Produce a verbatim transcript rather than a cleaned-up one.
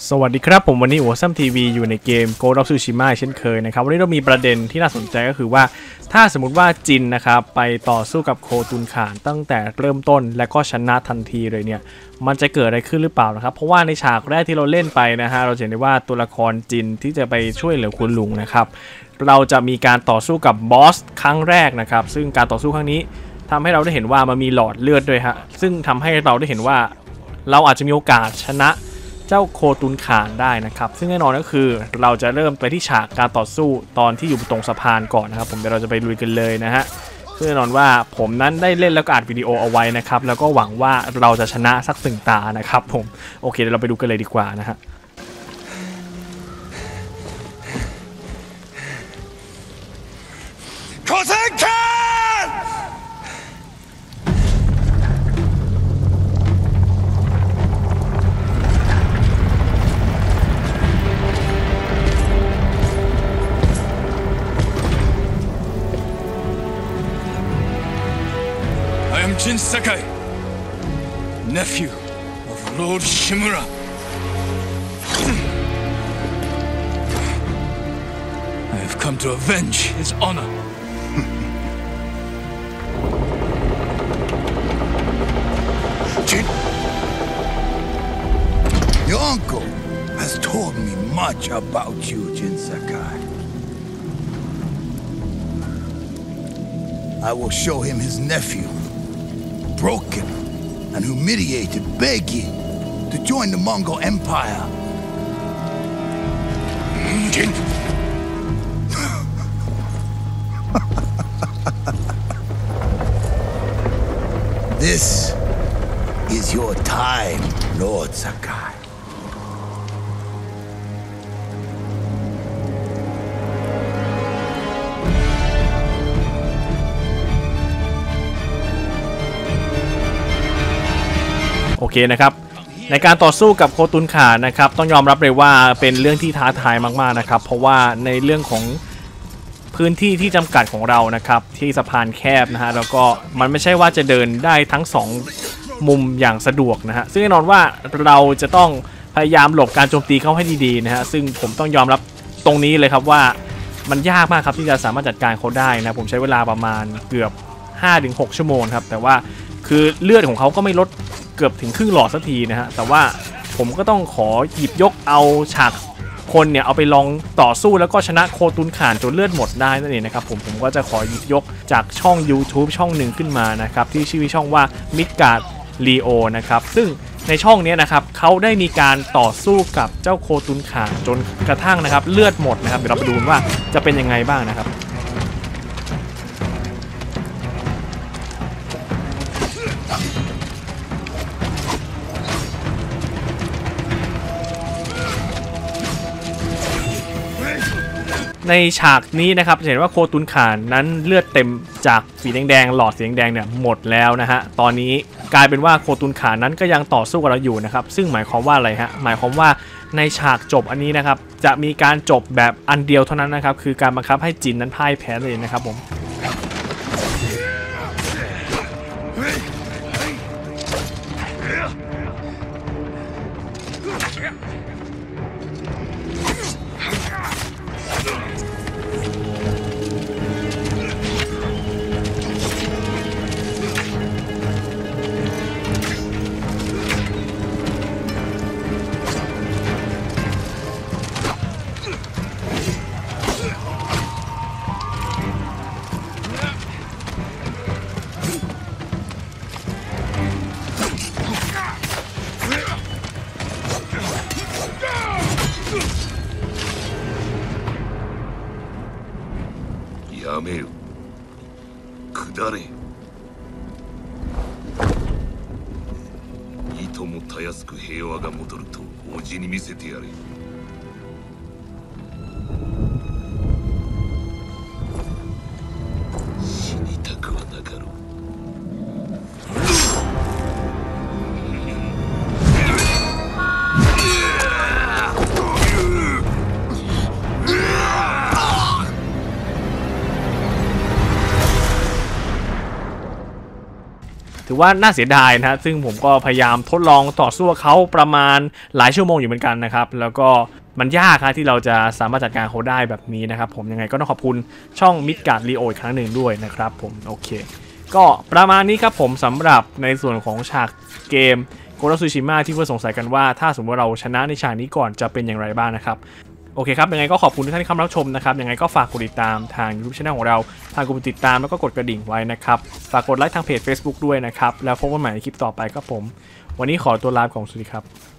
สวัสดีครับผมวันนี้โอซัมทีวีอยู่ในเกม Ghost of Tsushima เช่นเคยนะครับวันนี้เรามีประเด็นที่น่าสนใจก็คือว่าถ้าสมมุติว่าจินนะครับไปต่อสู้กับโคตุนข่านตั้งแต่เริ่มต้นและก็ชนะทันทีเลยเนี่ยมันจะเกิดอะไรขึ้นหรือเปล่านะครับเพราะว่าในฉากแรกที่เราเล่นไปนะฮะเราเห็นได้ว่าตัวละครจินที่จะไปช่วยเหลือคุณลุงนะครับเราจะมีการต่อสู้กับบอสครั้งแรกนะครับซึ่งการต่อสู้ครั้งนี้ทำให้เราได้เห็นว่ามันมีหลอดเลือดด้วยฮะซึ่งทำให้เราได้เห็นว่าเราอาจจะมีโอกาสชนะเจ้าโคตุนข่านได้นะครับซึ่งแน่นอนก็คือเราจะเริ่มไปที่ฉากการต่อสู้ตอนที่อยู่ตรงสะพานก่อนนะครับผมเดี๋ยวเราจะไปลุยกันเลยนะฮะซึ่งแน่นอนว่าผมนั้นได้เล่นแล้วก็อัดวิดีโอเอาไว้นะครับแล้วก็หวังว่าเราจะชนะสักตึงตานะครับผมโอเคเดี๋ยวเราไปดูกันเลยดีกว่านะฮะโคตุนข่านI am Jin Sakai, nephew of Lord Shimura. I have come to avenge his honor. Jin, your uncle has told me much about you, Jin Sakai. I will show him his nephew.Broken and humiliated, begging to join the Mongol Empire. Jin. This is your time, Lord Sakai. โอเคนะครับในการต่อสู้กับโคตุนข่านนะครับต้องยอมรับเลยว่าเป็นเรื่องที่ท้าทายมากๆนะครับเพราะว่าในเรื่องของพื้นที่ที่จำกัดของเรานะครับที่สะพานแคบนะฮะแล้วก็มันไม่ใช่ว่าจะเดินได้ทั้งสองมุมอย่างสะดวกนะฮะซึ่งแน่นอนว่าเราจะต้องพยายามหลบการโจมตีเขาให้ดีๆนะฮะซึ่งผมต้องยอมรับตรงนี้เลยครับว่ามันยากมากครับที่จะสามารถจัดการเขาได้นะผมใช้เวลาประมาณเกือบ ห้าถึงหก ชั่วโมงครับแต่ว่าคือเลือดของเขาก็ไม่ลดเกือบถึงครึ่งหลอดสักทีนะฮะแต่ว่าผมก็ต้องขอหยิบยกเอาฉากคนเนี่ยเอาไปลองต่อสู้แล้วก็ชนะโคตุนข่านจนเลือดหมดได้นั่นเองนะครับผมผมก็จะขอหยิบยกจากช่อง YouTube ช่องหนึ่งขึ้นมานะครับที่ชื่อช่องว่า Midgard Leo นะครับซึ่งในช่องนี้นะครับเขาได้มีการต่อสู้กับเจ้าโคตุนข่านจนกระทั่งนะครับเลือดหมดนะครับเดี๋ยวเราไปดูว่าจะเป็นยังไงบ้างนะครับในฉากนี้นะครับเห็นว่าโคตุนข่านนั้นเลือดเต็มจากสีแดงๆหลอดสีแดงเนี่ยหมดแล้วนะฮะตอนนี้กลายเป็นว่าโคตุนข่านนั้นก็ยังต่อสู้กับเราอยู่นะครับซึ่งหมายความว่าอะไรฮะหมายความว่าในฉากจบอันนี้นะครับจะมีการจบแบบอันเดียวเท่านั้นนะครับคือการบังคับให้จินนั้นพ่ายแพ้เลยนะครับผมやめよ。下れ。いともたやすく平和が戻るとおじに見せてやれ。死にたくはなかろう。 ถถือว่าน่าเสียดายนะฮะซึ่งผมก็พยายามทดลองต่อสู้กับเขาประมาณหลายชั่วโมงอยู่เหมือนกันนะครับแล้วก็มันยากครับที่เราจะสามารถจัดการเขาได้แบบนี้นะครับผมยังไงก็ต้องขอบคุณช่องมิดการ์ดลีโออีกครั้งหนึ่งด้วยนะครับผมโอเคก็ประมาณนี้ครับผมสำหรับในส่วนของฉากเกมโกโรซูชิมะที่เพื่อนสงสัยกันว่าถ้าสมมติเราชนะในฉากนี้ก่อนจะเป็นอย่างไรบ้างนะครับโอเคครับยังไงก็ขอบคุณทุกท่านที่เข้ามารับชมนะครับยังไงก็ฝากกดติดตามทาง YouTube Channel ของเราทางกลุ่มติดตามแล้วก็กดกระดิ่งไว้นะครับฝากกดไลค์ทางเพจ Facebook ด้วยนะครับแล้วพบกันใหม่ในคลิปต่อไปครับผมวันนี้ขอตัวลาไปก่อนสวัสดีครับ